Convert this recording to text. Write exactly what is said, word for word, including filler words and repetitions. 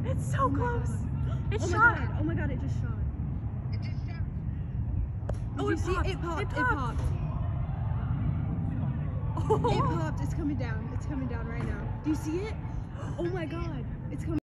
It's so oh close. It oh shot. My god. Oh my god, it just shot. It just shot. Did Oh, you it see popped. it? It popped. It It popped. popped. Oh. It popped. It's coming down. It's coming down right now. Do you see it? Oh my god. It's coming.